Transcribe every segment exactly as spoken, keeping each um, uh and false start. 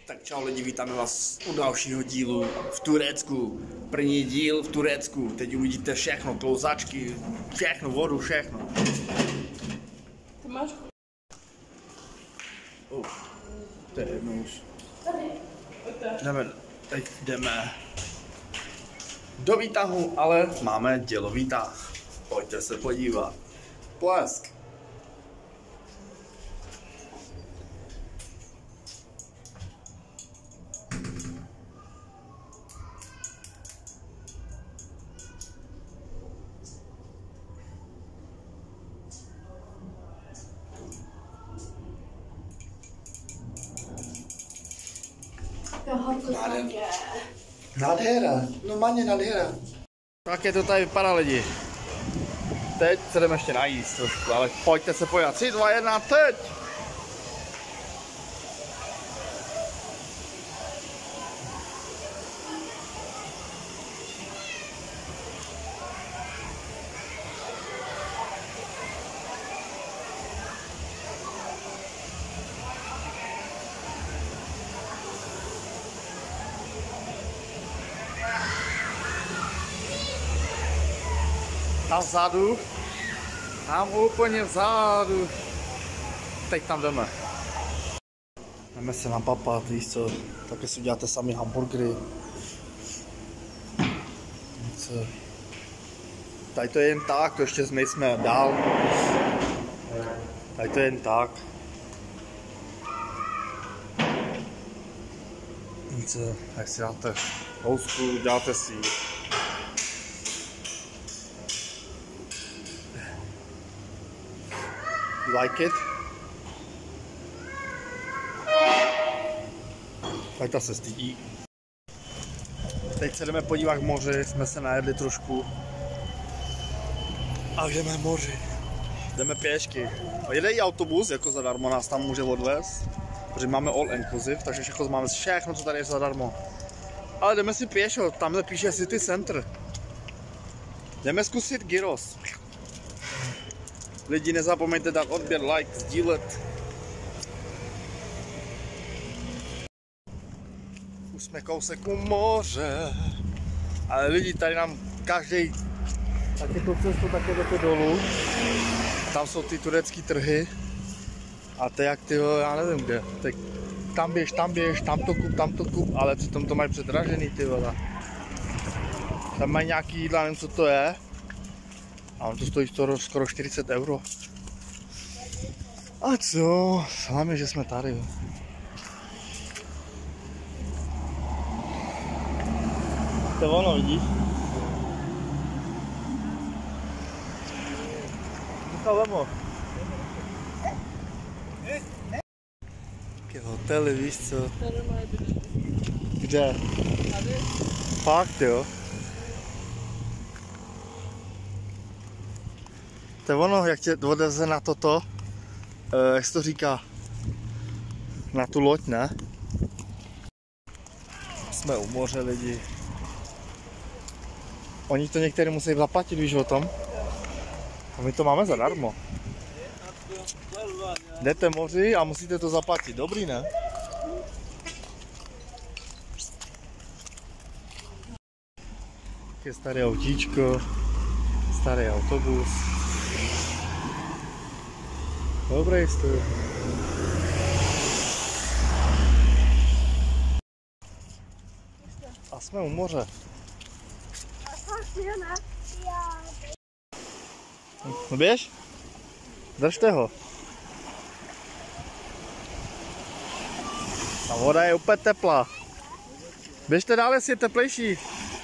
Tak čau lidi, vítáme vás u dalšího dílu v Turecku. První díl v Turecku. Teď uvidíte všechno, klouzačky, všechno, vodu, všechno. Ty máš? Oh, to je jedno už. Jdeme, teď jdeme do výtahu, ale máme dělový tah. Pojďte se podívat. Plesk. Nádhera. Nádhera, normálně nádhera. Tak je to tady vypadá lidi. Teď se jdeme ještě najíst trošku, ale pojďte se pojat. tři, dva, jedna, teď! Tam vzadu, tam úplně vzadu, teď tam jdeme. Jdeme se napapat, víš co, taky si uděláte sami hamburgery. Co? Tady to je jen tak, to ještě jsme dál. Tady to je jen tak. Co? Tak si dáte housku, dáte si. Like it? Tak ta se stydí. Teď se jdeme podívat k moři, jsme se najedli trošku. A jdeme moři. Jdeme pěšky. A jede i autobus, jako zadarmo nás tam může odvést. Protože máme all inclusive, takže všechno máme všechno, co tady je zadarmo. Ale jdeme si pěšo, tamhle píše City Center. Jdeme zkusit gyros. Lidi, nezapomeňte dát odběr, like, sdílet. Už jsme kousek u moře. Ale lidi, tady nám každý, tak je to cestu, tak jdete dolů. Tam jsou ty turecký trhy. A to jak ty, já nevím kde. Tak tam běž, tam běž, tam to kup, tam to kup, ale přitom to mají předražený ty vole. Tam mají nějaký jídla, nevím co to je. A on to stojí skoro čtyřicet euro. A co? Hlavně, že jsme tady. To je ono, vidíš? To vemo. Jaké hotely, víš co? Kde? Tady. Fakt jo? To je ono, jak tě odveze na toto, uh, jak se to říká, na tu loď, ne? Jsme u moře lidi. Oni to některý musí zaplatit, víš o tom? A my to máme zadarmo. Jdete moři a musíte to zaplatit, dobrý ne? Je staré autíčko, starý autobus. Dobré jste. A jsme u moře. No běž? Držte ho. Ta voda je úplně teplá. Běžte dál, jestli je teplejší.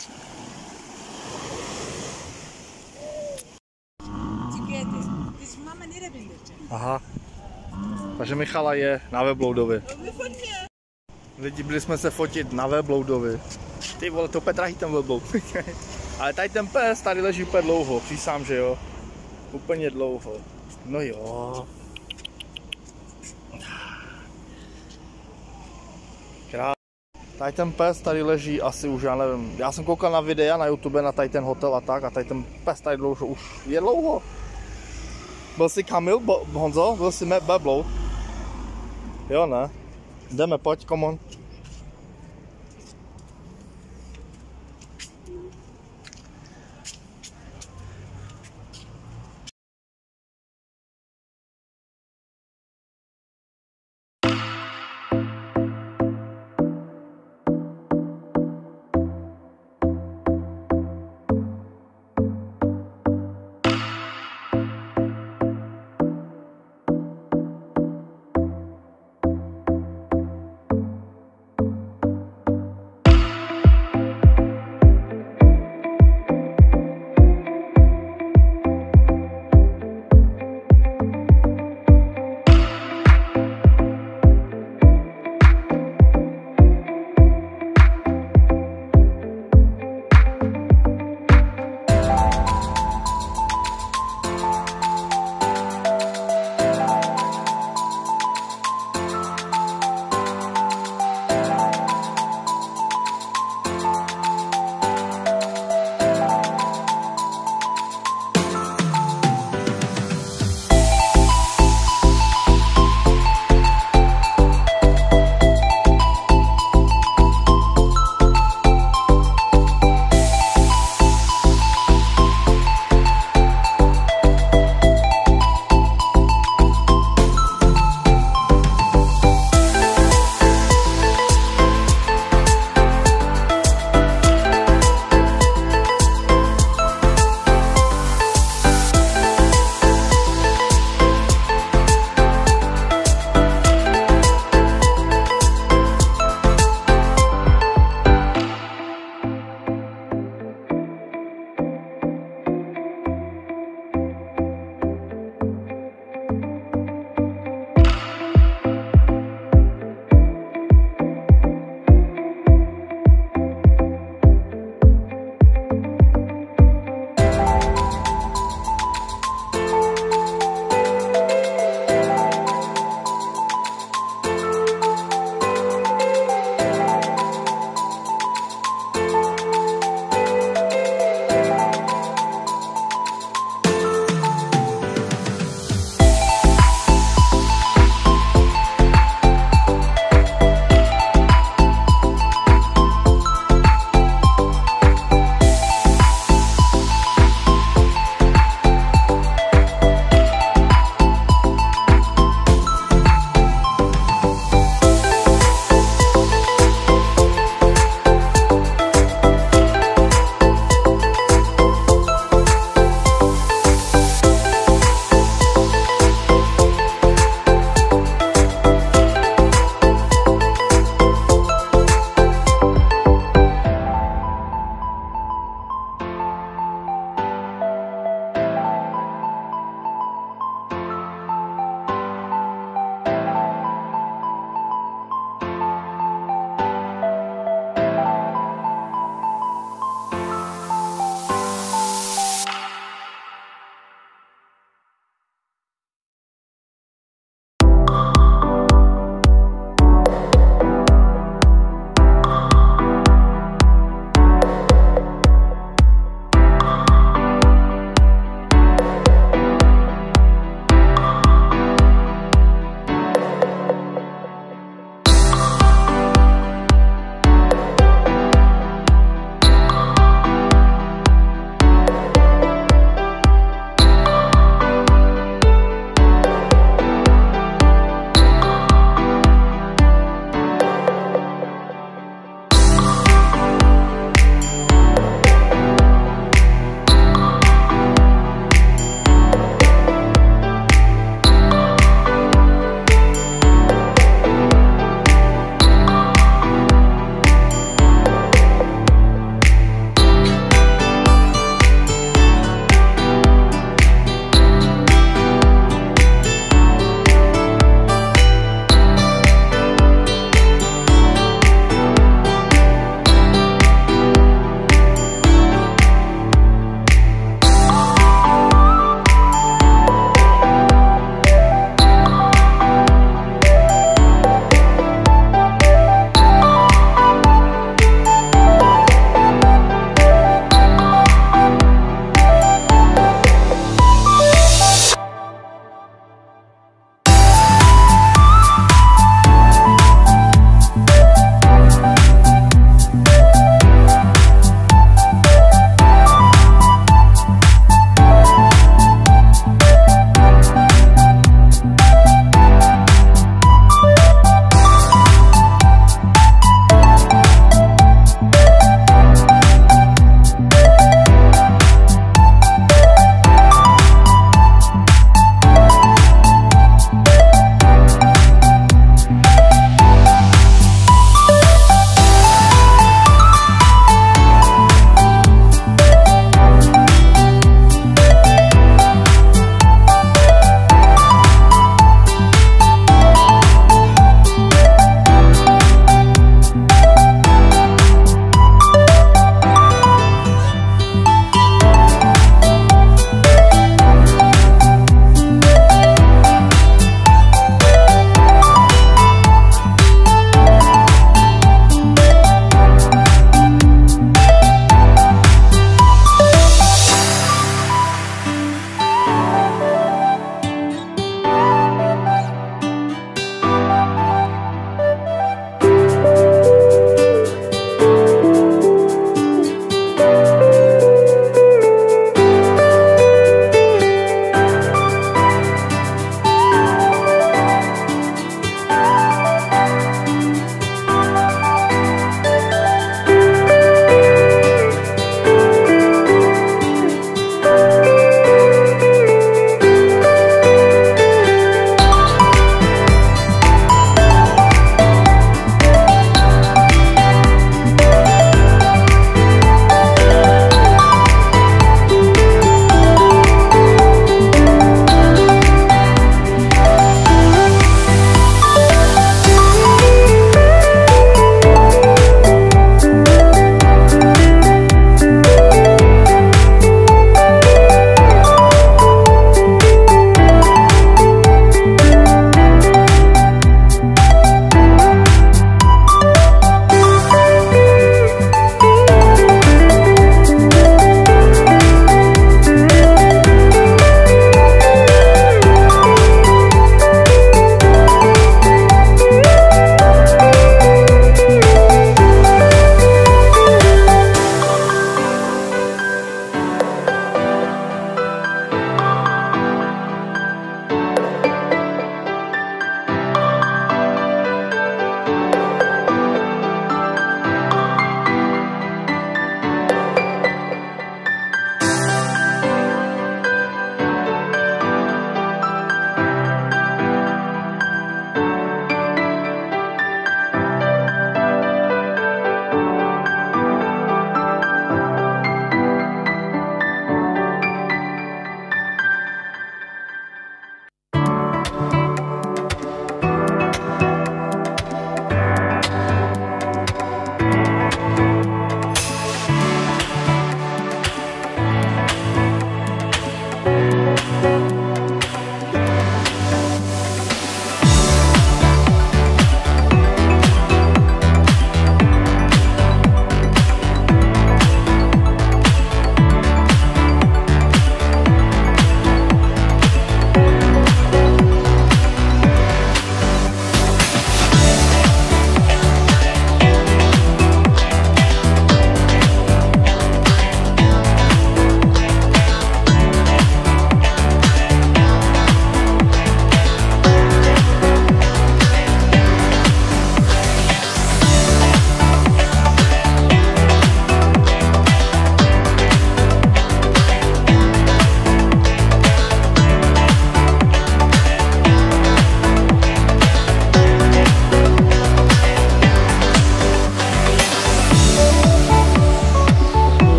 Aha, takže Michala je na Vebloudovi. Lidi, byli jsme se fotit na Vebloudovi. Ty vole, to úplně drahý ten Vebloud. Ale tady ten pes tady leží úplně dlouho, přísám, že jo. Úplně dlouho. No jo. Krásný. Tady ten pes tady leží asi už, já nevím. Já jsem koukal na videa na YouTube na tady ten hotel a tak a tady ten pes tady dlouho už je dlouho. Byl jsi Kamil, Bo Honzo? Byl jsi Vebloud? Jo, ne? Jdeme, pojď, come on.